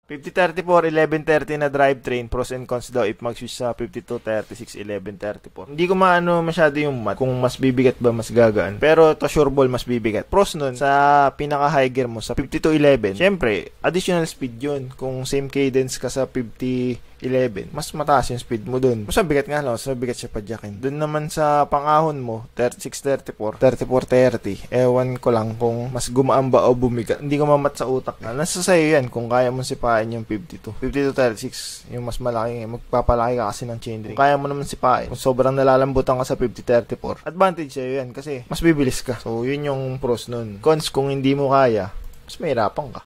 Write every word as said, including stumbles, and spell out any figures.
fifty thirty-four, eleven thirty na drivetrain, pros and cons daw if mag-switch sa fifty-two thirty-six, eleven thirty-four. Hindi ko maano masyado yung math kung mas bibigat ba, mas gagaan. Pero to sure ball, mas bibigat. Pros nun, sa pinaka-high gear mo, sa fifty-two eleven, syempre, additional speed yun. Kung same cadence ka sa fifty eleven, mas mataas yung speed mo dun. Mas mabigat nga lang, mas mabigat siya padyakin. Dun naman sa pangahon mo, thirty-six thirty-four, thirty-four thirty, ewan ko lang kung mas gumaan ba o bumigat. Hindi ko mamat sa utak na. Nasa sa'yo yan kung kaya mo sipain yung fifty-two. fifty-two thirty-six, yung mas malaki, magpapalaki ka kasi ng chainring. Kung kaya mo naman sipain, kung sobrang nalalambutan ka sa fifty thirty-four, advantage sa'yo yan kasi mas bibilis ka. So, yun yung pros nun. Cons, kung hindi mo kaya, mas mahirapan ka.